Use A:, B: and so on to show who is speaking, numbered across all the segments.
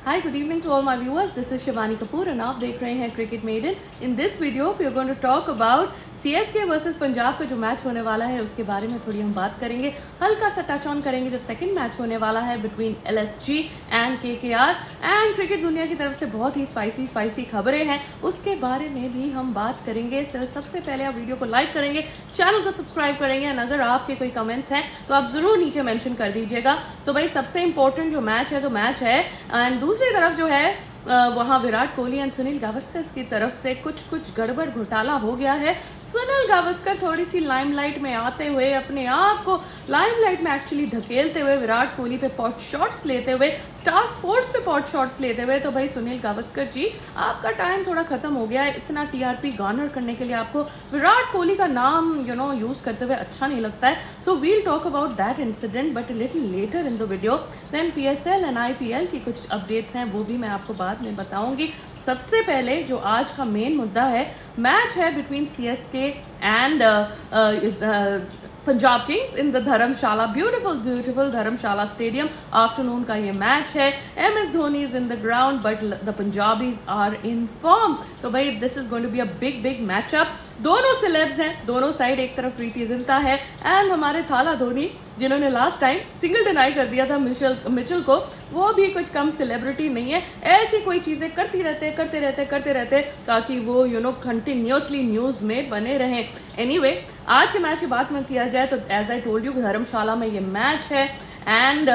A: Hi, good evening to all my viewers. This is Shivani Kapoor and आप देख रहे हैं cricket maiden. In this video, we are going to talk about CSK versus Punjab का जो match होने वाला है उसके बारे में थोड़ी हम बात करेंगे. हल्का सा टच ऑन करेंगे जो सेकंड मैच होने वाला है between LSG and KKR. And cricket दुनिया की तरफ से बहुत ही स्पाइसी खबरें हैं, उसके बारे में भी हम बात करेंगे. तो सबसे पहले आप वीडियो को लाइक करेंगे, चैनल को सब्सक्राइब करेंगे एंड अगर आपके कोई कमेंट्स हैं तो आप जरूर नीचे मेंशन कर दीजिएगा. तो भाई सबसे इंपॉर्टेंट जो मैच है तो मैच है. एंड दूसरी तरफ जो है वहाँ विराट कोहली एंड सुनील गावस्कर की तरफ से कुछ गड़बड़ घोटाला हो गया है. सुनील गावस्कर थोड़ी सी लाइमलाइट में आते हुए अपने आप को लाइमलाइट में एक्चुअली ढकेलते हुए विराट कोहली पे पॉट शॉट्स लेते हुए, स्टार स्पोर्ट्स पे पॉट शॉट्स लेते हुए. तो भाई सुनील गावस्कर जी आपका टाइम थोड़ा खत्म हो गया है. इतना TRP गार्नर करने के लिए आपको विराट कोहली का नाम यूज करते हुए अच्छा नहीं लगता है. So we'll talk about that incident but little later in the video. Then PSL and IPL की कुछ अपडेट्स हैं वो भी मैं आपको बाद में बताऊंगी. सबसे पहले जो आज का मेन मुद्दा है, मैच है between CSK and Punjab kings in the Dharamshala, beautiful Dharamshala stadium. Afternoon का ये मैच है. MS Dhoni is in the ground but the Punjabis are in form. तो भाई this is going to be a big matchup. दोनों सेलेब्स हैं, दोनों साइड. एक तरफ प्रीति जिंटा है एंड हमारे थाला धोनी जिन्होंने लास्ट टाइम सिंगल डिनाई कर दिया था मिचेल को, वो भी कुछ कम सेलिब्रिटी नहीं है. ऐसी कोई चीजें करते रहते ताकि वो कंटिन्यूसली न्यूज में बने रहें. एनीवे, आज के मैच की बात में किया जाए तो as I told you Dharamshala में ये मैच है एंड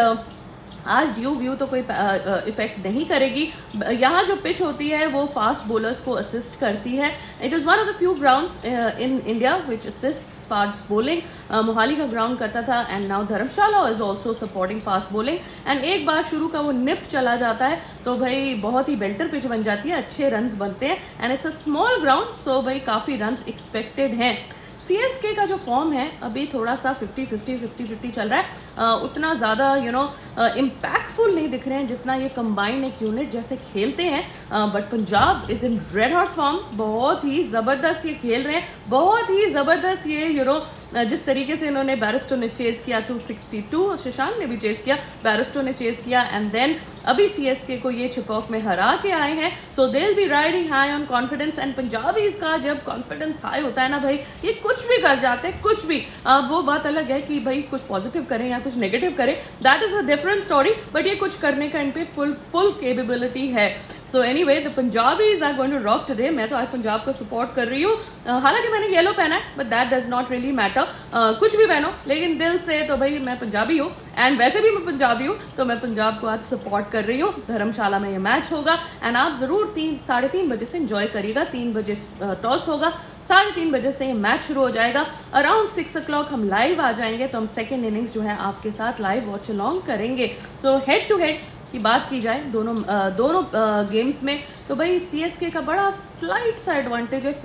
A: आज ड्यू व्यू तो कोई इफेक्ट नहीं करेगी. यहाँ जो पिच होती है वो फास्ट बॉलर्स को असिस्ट करती है. It is one of the few grounds in India which assists fast bowling. Mohali का ग्राउंड करता था and now Dharamshala is also supporting fast bowling. And एक बार शुरू का वो निप चला जाता है तो भाई बहुत ही बेल्टर पिच बन जाती है, अच्छे रन्स बनते हैं and it's a small ground. So भाई काफी रन्स एक्सपेक्टेड हैं. CSK का जो फॉर्म है अभी थोड़ा सा 50-50 चल रहा है. उतना ज़्यादा इम्पैक्टफुल नहीं दिख रहे हैं जितना ये कंबाइन एक यूनिट जैसे खेलते हैं. But Punjab is in red hot form. बहुत ही ज़बरदस्त ये खेल रहे हैं, बहुत ही ज़बरदस्त. ये जिस तरीके से इन्होंने बैरिस्टो ने चेज किया 262, शशांक ने भी चेज किया, बैरिस्टो ने चेज किया एंड देन अभी CSK को ये छिपौक में हरा के आए हैं. So they will be riding high on confidence. And Punjabis का जब कॉन्फिडेंस हाई होता है ना भाई, ये कुछ भी कर जाते हैं, कुछ भी. वो बात अलग है कि भाई कुछ पॉजिटिव करें या कुछ नेगेटिव करें, that is a different story. But ये कुछ करने का इन पे फुल कैपेबिलिटी है. So anyway, the Punjabis are going to rock today. मैं तो आज पंजाब को सपोर्ट कर रही हूँ. हालांकि मैंने येलो पहना है but that does not really matter. कुछ भी पहनो लेकिन दिल से तो भाई मैं पंजाबी हूँ एंड वैसे भी मैं पंजाबी हूँ तो मैं पंजाब को आज सपोर्ट कर रही हूँ. धर्मशाला में ये मैच होगा एंड आप जरूर 3-3:30 बजे से एंजॉय करिएगा. 3 बजे टॉस होगा, 3:30 बजे से ये मैच शुरू हो जाएगा. अराउंड 6 o'clock हम लाइव आ जाएंगे तो हम सेकेंड इनिंग्स जो है आपके साथ लाइव वॉच अलॉन्ग करेंगे. तो हेड टू हेड की बात की जाए दोनों गेम्स में तो भाई CSK का बड़ा स्लाइट सा एडवांटेज है,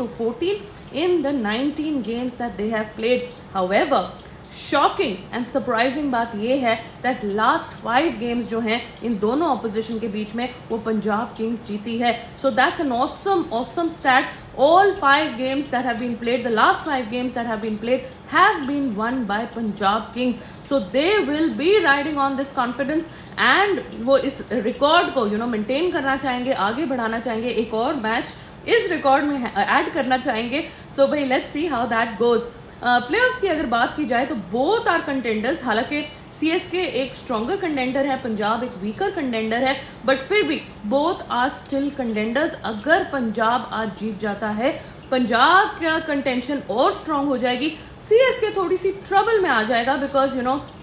A: 15-14 in the 19 games that they have played. However shocking and surprising बात यह है दैट लास्ट 5 गेम्स जो हैं इन दोनों ऑपोजिशन के बीच में वो पंजाब किंग्स जीती है. So that's an awesome stat. All 5 games that have been played, the last 5 games that have been played have been won by Punjab Kings. So they will be riding on this confidence and वो इस record को maintain करना चाहेंगे, आगे बढ़ाना चाहेंगे, एक और मैच इस रिकॉर्ड में ऐड करना चाहेंगे. सो भाई let's see how that goes. Playoffs की अगर बात की जाए तो बोथ आर कंटेंडर्स. हालांकि CSK एक स्ट्रॉन्गर कंटेंडर है, पंजाब एक वीकर कंटेंडर है, बट फिर भी बोथ आर स्टिल कंटेंडर्स. अगर पंजाब आज जीत जाता है, पंजाब का कंटेंशन और स्ट्रॉन्ग हो जाएगी. CSK थोड़ी सी ट्रबल में आ जाएगा because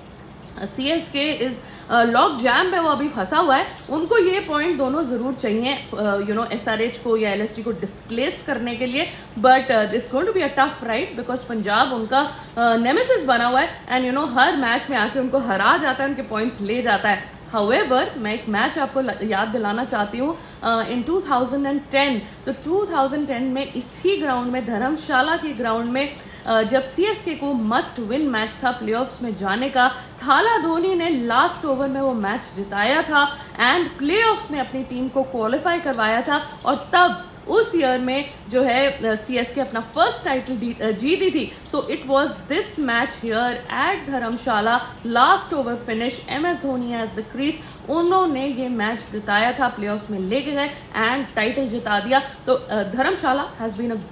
A: CSK is lock jam में वो अभी फंसा हुआ है. उनको ये पॉइंट दोनों जरूर चाहिए SRH को या LSG को डिस्प्लेस करने के लिए. But this going to be a tough ride because Punjab उनका नेमेसिस बना हुआ है एंड हर मैच में आके उनको हरा जाता है, उनके पॉइंट्स ले जाता है. हाउएवर मैं एक मैच आपको याद दिलाना चाहती हूँ. इन 2010 तो 2010 में इसी ग्राउंड में, धर्मशाला के ग्राउंड में, जब CSK को मस्ट विन मैच था प्लेऑफ्स में जाने का, थाला धोनी ने लास्ट ओवर में वो मैच जिताया था एंड प्लेऑफ्स में अपनी टीम को क्वालिफाई करवाया था. और तब उस ईयर में जो है CSK अपना फर्स्ट टाइटल जीती थी. So it was this match here at Dharamshala, last over finish, MS Dhoni at the crease. उन्होंने ये मैच जिताया था, प्लेऑफ्स में लेके गए एंड टाइटल जिता दिया। तो Dharamshala has been a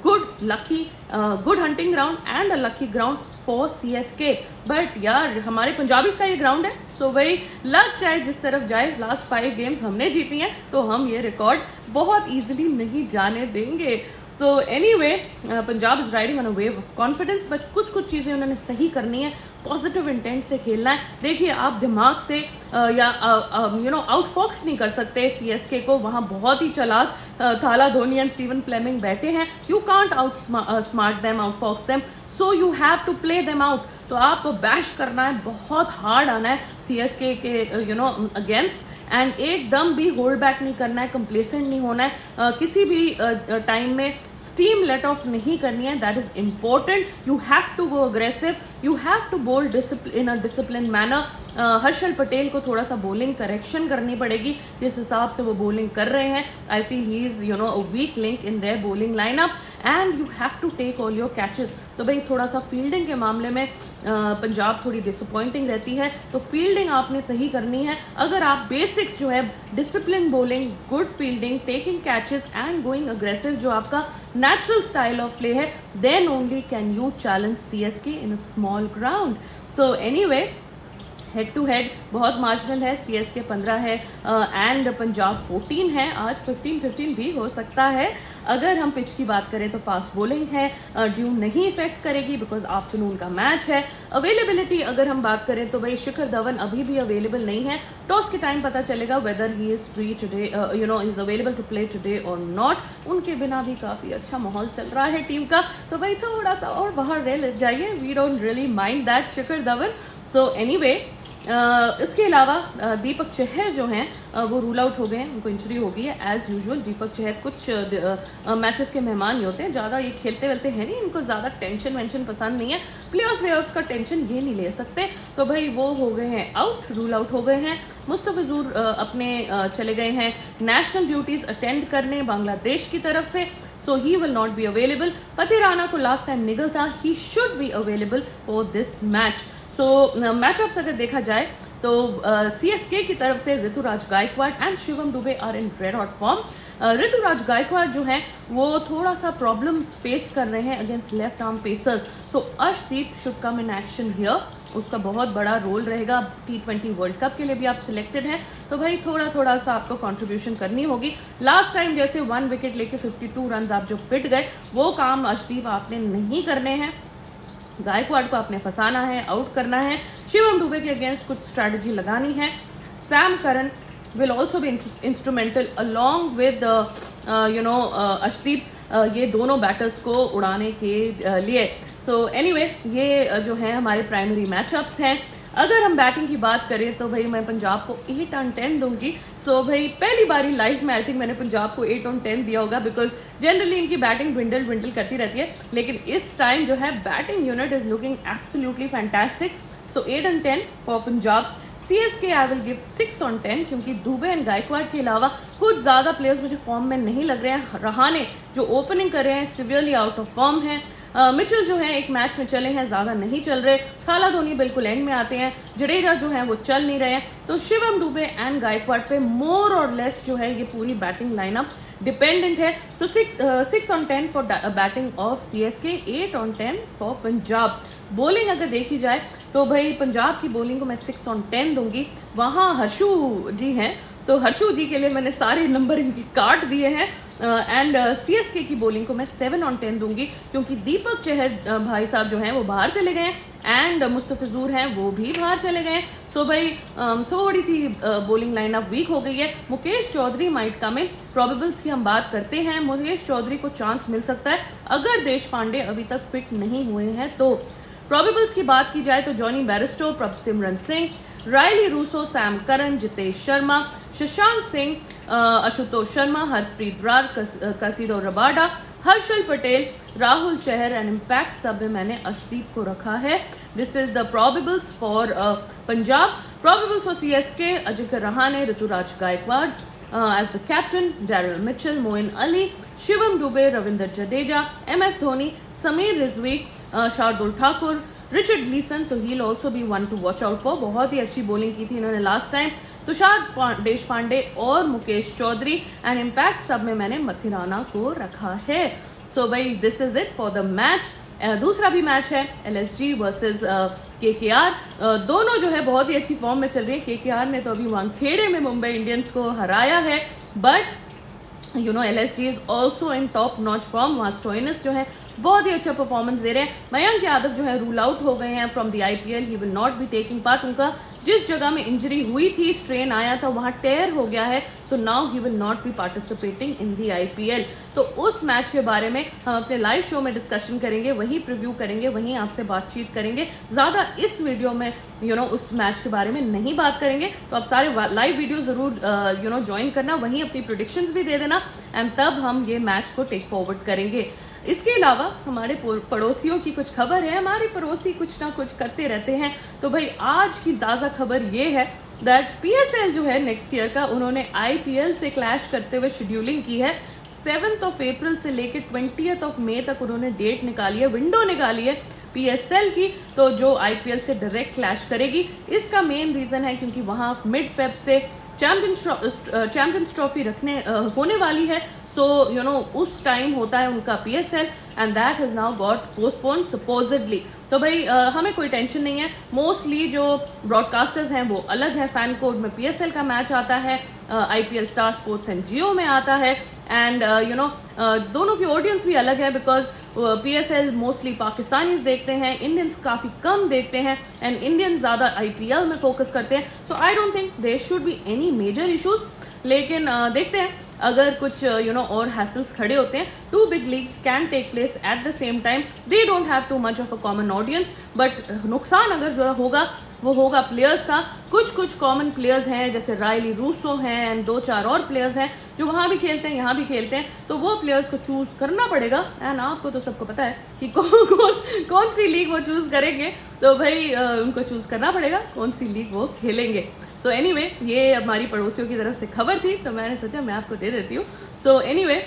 A: good hunting ground and a lucky ground for CSK। But यार हमारे पंजाबीज का ये ग्राउंड है, तो भाई लग चाहे जिस तरफ जाए, लास्ट 5 गेम्स हमने जीती हैं, तो हम ये रिकॉर्ड बहुत इजीली नहीं जाने देंगे। So anyway, Punjab is riding on a wave of confidence, but कुछ चीजें उन्होंने सही करनी है, पॉजिटिव इंटेंट से खेलना है। देखिए, आप दिमाग से या आउटफॉक्स नहीं कर सकते CSK को, वहां बहुत ही चालाक थाला धोनी एंड स्टीवन फ्लेमिंग बैठे हैं। You can't outsmart them, outfox them, so you have to play them out. तो आपको बैश करना है, बहुत हार्ड आना है CSK के अगेंस्ट, एंड एकदम भी होल्ड बैक नहीं करना है, कंप्लेसेंट नहीं होना है, किसी भी टाइम में स्टीम लेट ऑफ नहीं करनी है। That is important. You have to go aggressive, you have to bowl in a discipline manner. Harshal Patel को थोड़ा सा बॉलिंग करेक्शन करनी पड़ेगी, जिस हिसाब से वो बॉलिंग कर रहे हैं। I feel he is a weak link in their bowling lineup, and you have to take all your catches. तो भाई थोड़ा सा फील्डिंग के मामले में पंजाब थोड़ी डिसअपॉइंटिंग रहती है, तो फील्डिंग आपने सही करनी है। अगर आप बेसिक्स जो है, discipline bowling, good fielding, taking catches and going aggressive, जो आपका नेचुरल स्टाइल ऑफ प्ले है, then only can you challenge CSK in a small ground. So anyway, head to head बहुत मार्जिनल है, CSK 15 है and Punjab 14 है। आज 15-15 भी हो सकता है। अगर हम पिच की बात करें तो फास्ट बॉलिंग है, ड्यू नहीं इफेक्ट करेगी बिकॉज आफ्टरनून का मैच है। अवेलेबिलिटी अगर हम बात करें तो भाई शिखर धवन अभी भी अवेलेबल नहीं है। टॉस के टाइम पता चलेगा whether he is free today, is available to play today और नॉट। उनके बिना भी काफी अच्छा माहौल चल रहा है टीम का, तो भाई थोड़ा सा और बाहर रह जाइए, we don't really mind that Shikhar Dhawan. So anyway, इसके अलावा दीपक चहर जो हैं वो रूल आउट हो गए हैं, उनको इंजरी हो गई है एज यूजुअल। दीपक चहर कुछ मैचेस के मेहमान ही होते हैं, ज़्यादा ये खेलते वेलते हैं नहीं, इनको ज़्यादा टेंशन वेंशन पसंद नहीं है, प्लेऑफ्स वेऑफ्स का टेंशन ये नहीं ले सकते। तो भाई वो हो गए हैं आउट, रूल आउट हो गए हैं। मुस्तफिजुर अपने चले गए हैं नेशनल ड्यूटीज अटेंड करने बांग्लादेश की तरफ से, so he will not be available. Pathirana को लास्ट टाइम निगल था, he should be available for this match. So matchups अगर देखा जाए तो CSK की तरफ से Ruturaj Gaikwad and Shivam Dube are in red hot form. Ruturaj Gaikwad जो है वो थोड़ा सा प्रॉब्लम्स फेस कर रहे हैं against left arm pacers, so Arshdeep should come in action here. उसका बहुत बड़ा रोल रहेगा। T20 वर्ल्ड कप के लिए भी आप सिलेक्टेड हैं, तो भाई थोड़ा सा आपको कंट्रीब्यूशन करनी होगी। लास्ट टाइम जैसे 1 विकेट लेके 52 रन आप जो पिट गए, वो काम अर्शदीप आपने नहीं करने हैं। गायकवाड़ को आपने फंसाना है, आउट करना है। शिवम दुबे के अगेंस्ट कुछ स्ट्रैटेजी लगानी है। Sam Curran will also be instrumental along with Arshdeep, ये दोनों बैटर्स को उड़ाने के लिए। सो एनीवे, ये जो है हमारे प्राइमरी मैचअप्स हैं। अगर हम बैटिंग की बात करें तो भाई मैं पंजाब को 8 on 10 दूंगी। सो भाई पहली बारी लाइफ में आई थिंक मैंने पंजाब को 8 on 10 दिया होगा, बिकॉज जनरली इनकी बैटिंग ड्विंडल करती रहती है, लेकिन इस टाइम जो है batting unit is looking absolutely fantastic. So 8 on 10 for Punjab. CSK I will give 6 on 10, क्योंकि दुबे एंड गायकवाड़ के अलावा कुछ ज्यादा प्लेयर्स मुझे फॉर्म में नहीं लग रहे हैं। रहाणे जो ओपनिंग कर रहे हैं सिवियरली आउट ऑफ फॉर्म है। मिचेल जो है एक मैच में चले हैं, ज्यादा नहीं चल रहे। थाला धोनी बिल्कुल एंड में आते हैं। जडेजा जो है वो चल नहीं रहे हैं। तो शिवम दुबे एंड गायकवाड़ पे मोर और लेस जो है ये पूरी बैटिंग लाइनअप डिपेंडेंट है। So 6 on 10 for batting of CSK, 8 on 10 for Punjab. Bowling अगर देखी जाए तो भाई पंजाब की बॉलिंग को मैं 6 on 10 दूंगी। वहां हर्षू जी हैं, तो हर्षू जी के लिए मैंने सारे नंबर इनकी काट दिए हैं। एंड CSK की बॉलिंग को मैं 7 on 10 दूंगी, क्योंकि दीपक चहर भाई साहब जो हैं वो बाहर चले गए हैं एंड मुस्तफिजुर हैं वो भी बाहर चले गए हैं। सो भाई थोड़ी सी बॉलिंग लाइनअप वीक हो गई है। Mukesh Choudhary might come in. Probables की हम बात करते हैं, मुकेश चौधरी को चांस मिल सकता है अगर देश पांडे अभी तक फिट नहीं हुए हैं तो। प्रोबेबल्स की बात की जाए तो Jonny Bairstow, Prabhsimran Singh, Rilee Rossouw, Sam Curran, Jitesh Sharma, Shashank Singh, Ashutosh Sharma, Harpreet Brar, Kagiso Rabada, Harshal Patel, Rahul Chahar and impact sub में मैंने अर्शदीप को रखा है। This is the probables for Punjab. Probables for CSK, Ajinkya Rahane, Ruturaj Gaikwad as the captain, Daryl Mitchell, Moeen Ali, Shivam Dube, Ravindra Jadeja, MS Dhoni, Sameer Rizvi, Shardul Thakur, Richard Gleeson, so he'll also be one to watch out for। बहुत ही अच्छी bowling की थी इन्होंने last time. Tushar Deshpande और Mukesh Chaudhary, and impact sub में मैंने मथिराना को रखा है। सो भाई this is it for the match. दूसरा भी मैच है LSG वर्सेस KKR। दोनों जो है बहुत ही अच्छी फॉर्म में चल रही है। KKR ने तो अभी वानखेड़े में मुंबई इंडियंस को हराया है, but LSG is also in top notch form. वहाँ स्टोइनिस जो है बहुत ही अच्छा परफॉर्मेंस दे रहे हैं। मयंक यादव जो है रूल आउट हो गए हैं from the IPL, he will not be taking part. उनका जिस जगह में इंजरी हुई थी, स्ट्रेन आया था, वहां टेयर हो गया है, so now he will not be participating in the IPL। तो उस मैच के बारे में हम अपने लाइव शो में डिस्कशन करेंगे, वही प्रिव्यू करेंगे, वहीं आपसे बातचीत करेंगे। ज्यादा इस वीडियो में उस मैच के बारे में नहीं बात करेंगे। तो आप सारे लाइव वीडियो जरूर ज्वाइन करना, वहीं अपनी प्रेडिक्शंस भी दे देना, एंड तब हम ये मैच को टेक फॉरवर्ड करेंगे। इसके अलावा हमारे पड़ोसियों की कुछ खबर है। हमारे पड़ोसी कुछ ना कुछ करते रहते हैं। तो भाई आज की ताज़ा खबर ये है दैट PSL जो है नेक्स्ट ईयर का, उन्होंने IPL से क्लैश करते हुए शेड्यूलिंग की है। 7 अप्रैल से लेकर 20 मई तक उन्होंने डेट निकाली है, विंडो निकाली है PSL की, तो जो IPL से डायरेक्ट क्लैश करेगी। इसका मेन रीजन है क्योंकि वहां मिड फेब से चैंपियंस ट्रॉफी होने वाली है। सो उस टाइम होता है उनका PSL, and that has now got postpone supposedly. तो भाई हमें कोई टेंशन नहीं है। मोस्टली जो ब्रॉडकास्टर्स हैं वो अलग है। फैन कोड में PSL का मैच आता है, IPL Star Sports and Jio में आता है, एंड दोनों की ऑडियंस भी अलग है, बिकॉज PSL मोस्टली पाकिस्तानीज देखते हैं, इंडियंस काफी कम देखते हैं, एंड इंडियन ज्यादा IPL में फोकस करते हैं। So I don't think there should be any major issues, लेकिन देखते हैं अगर कुछ और हैसल्स खड़े होते हैं। 2 big leagues can take place at the same time. They don't have too much of a common audience, but नुकसान अगर जो होगा वो होगा प्लेयर्स का। कुछ कॉमन प्लेयर्स हैं, जैसे रायली रूसो हैं, एंड 2-4 और प्लेयर्स हैं जो वहां भी खेलते हैं, यहाँ भी खेलते हैं। तो वो प्लेयर्स को चूज करना पड़ेगा, एंड आपको तो सबको पता है कि कौन सी लीग वो चूज करेंगे। तो भाई उनको चूज करना पड़ेगा कौन सी लीग वो खेलेंगे। सो एनीवे, ये हमारी पड़ोसियों की तरफ से खबर थी, तो मैंने सोचा मैं आपको दे देती हूँ। So anyway,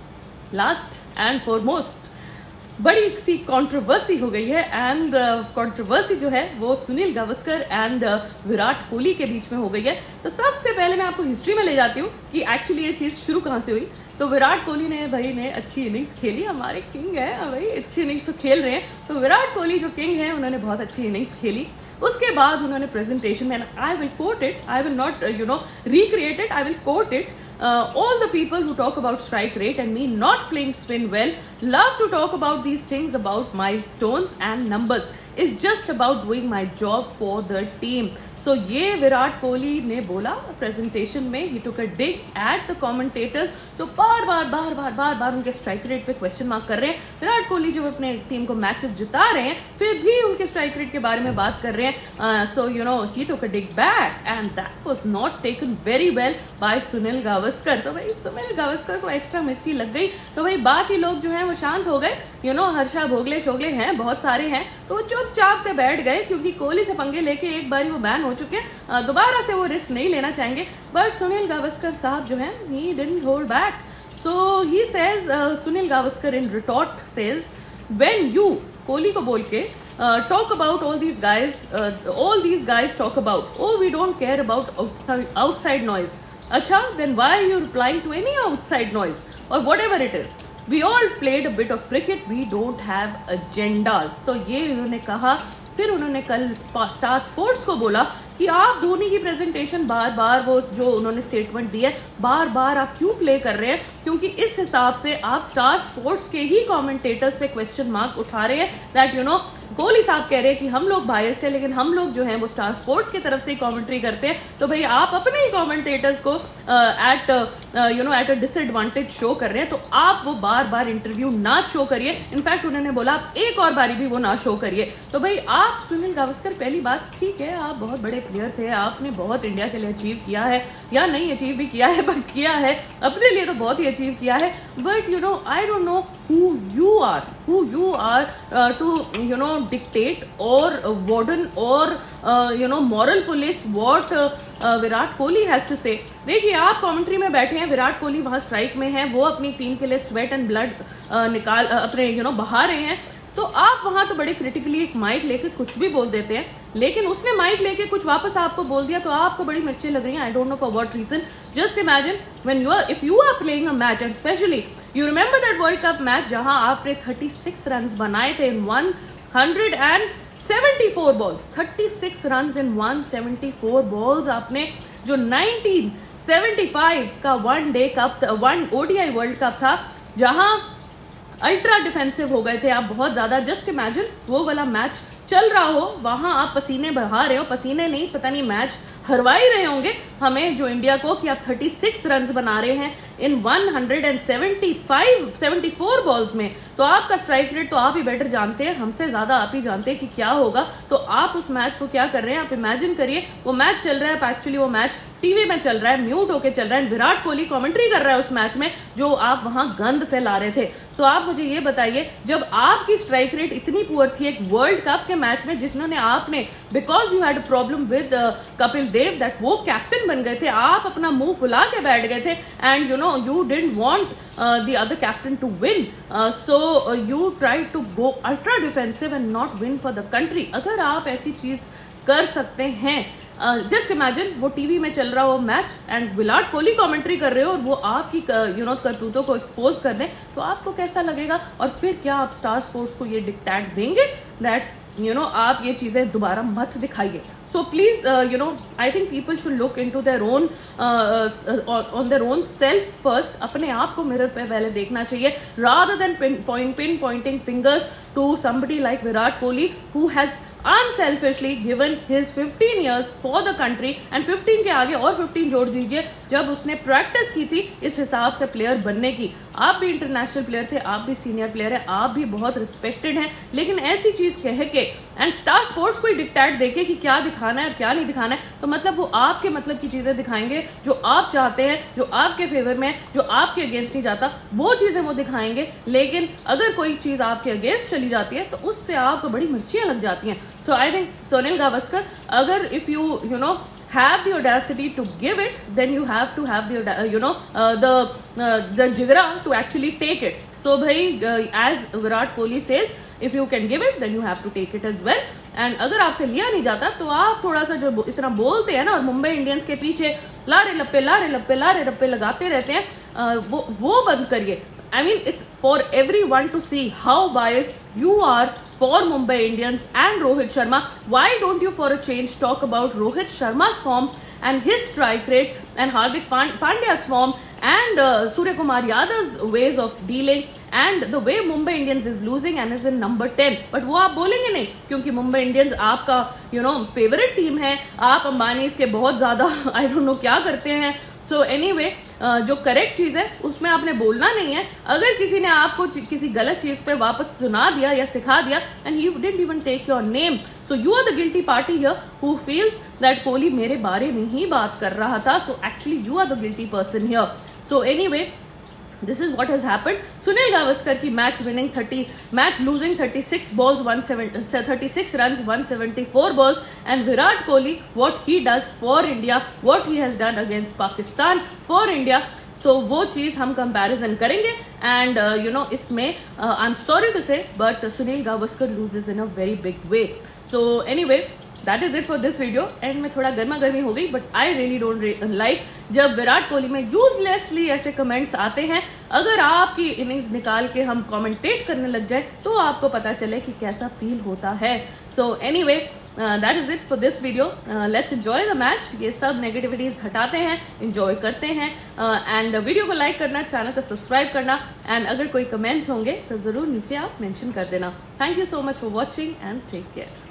A: last and foremost बड़ी सी कंट्रोवर्सी हो गई है, एंड कंट्रोवर्सी जो है वो सुनील गावस्कर एंड विराट कोहली के बीच में हो गई है। तो सबसे पहले मैं आपको हिस्ट्री में ले जाती हूँ कि एक्चुअली ये चीज शुरू कहाँ से हुई। तो विराट कोहली ने अच्छी इनिंग्स खेली, हमारे किंग है भाई, अच्छी इनिंग्स तो खेल रहे हैं। तो विराट कोहली जो किंग है उन्होंने बहुत अच्छी इनिंग्स खेली। उसके बाद उन्होंने प्रेजेंटेशन में, I will quote it, I will not recreate it, I will quote it. All the people who talk about strike rate and me not playing spin well love to talk about these things about milestones and numbers. It's just about doing my job for the team. So ये विराट कोहली ने बोला presentation में, he took a dig at the commentators जो बार उनके strike rate पे question mark कर रहे हैं। विराट कोहली जो अपने टीम को मैचेस जिता रहे हैं फिर भी उनके स्ट्राइक रेट के बारे में बात कर रहे हैं। So he took a dig back and that was not taken very well by Sunil Gavaskar. तो भाई सुनील गावस्कर को एक्स्ट्रा मिर्ची लग गई। तो भाई बाकी लोग जो हैं वो शांत हो गए। हर्षा भोगले शोगले हैं, बहुत सारे हैं, तो वो चुपचाप से बैठ गए क्योंकि कोहली से पंगे लेके एक बारी वो बैन हो चुके हैं, दोबारा से वो रिस्क नहीं लेना चाहेंगे। बट सुनील गावस्कर साहब जो हैं, he didn't hold back. So he says, Sunil Gavaskar in retort says, when you Kohli को बोल के talk about all these guys talk about, oh we don't care about outside noise. अच्छा, then why are you replying to any outside noise or whatever it is? We all played a bit of cricket. We don't have agendas. तो ये उन्होंने कहा। फिर उन्होंने कल star sports को बोला कि आप धोनी की प्रेजेंटेशन बार वो जो उन्होंने स्टेटमेंट दी है बार आप क्यों प्ले कर रहे हैं, क्योंकि इस हिसाब से आप स्टार स्पोर्ट्स के ही कमेंटेटर्स पे क्वेश्चन मार्क उठा रहे हैं। दैट कोहली साहब कह रहे हैं कि हम लोग बायस्ड है, लेकिन हम लोग जो हैं वो स्टार स्पोर्ट्स की तरफ से कमेंट्री करते हैं। तो भाई आप अपने ही कमेंटेटर्स को एट अ डिसएडवांटेज शो कर रहे हैं, तो आप वो बार इंटरव्यू ना शो करिए। इनफैक्ट उन्होंने बोला आप एक और बारी भी वो ना शो करिए। तो भाई आप सुनील गावस्कर, पहली बात, ठीक है आप बहुत बड़े प्लेयर थे, आपने बहुत इंडिया के लिए अचीव किया है, या नहीं अचीव भी किया है बट किया है अपने लिए तो बहुत ही अचीव किया है। But I don't know who you are to dictate or warden or moral police what Virat Kohli has to say. देखिए आप कमेंट्री में बैठे हैं, विराट कोहली वहां स्ट्राइक में है, वो अपनी टीम के लिए स्वेट एंड ब्लड निकाल अपने बहा रहे हैं। तो आप वहां तो बड़े क्रिटिकली एक माइक लेके कुछ भी बोल देते हैं, लेकिन उसने माइक लेके कुछ वापस आपको बोल दिया तो आपको बड़ी मिर्चें लग रही हैं. I don't know for what reason. Just imagine when if you are playing a match, and especially you remember that World Cup match जहां आपने 36 रन बनाए थे in 174 balls. 36 runs in 174 balls आपने, जो 1975 का वन ODI वर्ल्ड कप था जहां ultra defensive हो गए थे आप बहुत ज्यादा. जस्ट इमेजिन वो वाला मैच चल रहा हो, वहां आप पसीने बहा रहे हो, पसीने नहीं पता नहीं मैच हरवा ही रहे होंगे हमें जो इंडिया को, कि आप 36 रन बना रहे हैं इन 174 बॉल्स में. तो आपका स्ट्राइक रेट तो आप ही बेटर जानते हैं, हमसे ज्यादा आप ही जानते हैं कि क्या होगा. तो आप उस मैच को क्या कर रहे हैं, आप इमेजिन करिए वो मैच चल रहा है. एक्चुअली वो मैच टीवी में चल रहा है, म्यूट होके चल रहा है. विराट कोहली कमेंट्री कर रहा है उस मैच में, जो आप वहां गंद फैला रहे थे. सो आप मुझे ये बताइए, जब आपकी स्ट्राइक रेट इतनी पुअर थी एक वर्ल्ड कप के मैच में, जिन्होंने आपने because you had problem with Kapil Dev that वो कैप्टन बन गए थे, आप अपना मुंह फुला के बैठ गए थे, and you didn't want the other captain to win, so you tried to go ultra defensive and not win for the country. अगर आप ऐसी चीज कर सकते हैं, जस्ट इमेजिन वो टीवी में चल रहा हो match and Virat Kohli commentary कर रहे हो और वो आपकी करतूतों को एक्सपोज कर दें, तो आपको कैसा लगेगा. और फिर क्या आप स्टार स्पोर्ट्स को ये डिक्टेट देंगे दैट आप ये चीजें दोबारा मत दिखाइए. So please, I think people should look into their own, on their own self first. अपने आप को मिरर पे पहले देखना चाहिए, rather than pinpointing fingers to somebody like Virat Kohli, who has unselfishly given his 15 years for the country, and 15 के आगे और 15 जोड़ दीजिए जब उसने प्रैक्टिस की थी इस हिसाब से प्लेयर बनने की. आप भी इंटरनेशनल प्लेयर थे, आप भी सीनियर प्लेयर है, आप भी बहुत रिस्पेक्टेड हैं, लेकिन ऐसी चीज कह के एंड स्टार स्पोर्ट्स को ही डिक्टेट देके कि क्या दिखाना है और क्या नहीं दिखाना है, तो मतलब वो आपके मतलब की चीजें दिखाएंगे जो आप चाहते हैं, जो आपके फेवर में, जो आपके अगेंस्ट नहीं जाता, वो चीजें वो दिखाएंगे. लेकिन अगर कोई चीज आपके अगेंस्ट चली जाती है तो उससे आपको बड़ी मिर्चियां लग जाती हैं. So I think Sunil Gavaskar, अगर if you have the audacity to give it, then you have to have the the jigra to actually take it. So bhai, as Virat Kohli says, if you can give it, then you have to take it as well. And अगर आपसे लिया नहीं जाता तो आप थोड़ा सा जो इतना बोलते हैं ना और मुंबई इंडियंस के पीछे लारे लप्पे लगाते रहते हैं, वो बंद करिए. I mean, it's for everyone to see how biased you are for Mumbai Indians and Rohit Sharma. Why don't you for a change talk about Rohit Sharma's form and his strike rate, and Hardik Pandya's form, and Surya Kumar Yadav's ways of dealing, and the way Mumbai Indians is losing and is in number 10. But वो आप बोलेंगे नहीं, क्योंकि Mumbai Indians आपका favourite team है, आप अंबानी के बहुत ज्यादा I don't know क्या करते हैं. So anyway, जो करेक्ट चीज है उसमें आपने बोलना नहीं है. अगर किसी ने आपको किसी गलत चीज पे वापस सुना दिया या सिखा दिया, and he didn't even take your name, so you are the guilty party here who feels that Kohli मेरे बारे में ही बात कर रहा था. So actually you are the guilty person here. So anyway, this is what has happened. Sunil Gavaskar की match losing 36 balls, 36 runs, 174 balls, and Virat Kohli, what he does for India, what he has done against Pakistan for India. So वो चीज हम comparison करेंगे, and इसमें I'm sorry to say, but Sunil Gavaskar loses in a very big way. So anyway, that is it for this video. End में थोड़ा गर्मा गर्मी हो गई, but I really don't like जब विराट कोहली में यूजलेसली ऐसे कमेंट्स आते हैं. अगर आपकी इनिंग्स निकाल के हम कमेंटेट करने लग जाए तो आपको पता चले कि कैसा फील होता है. So anyway, that is it for this video. Let's enjoy the match. ये सब नेगेटिविटीज हटाते हैं, एंजॉय करते हैं, एंड वीडियो को लाइक करना, चैनल को सब्सक्राइब करना, एंड अगर कोई कमेंट्स होंगे तो जरूर नीचे आप मेंशन कर देना. Thank you so much for watching and take care.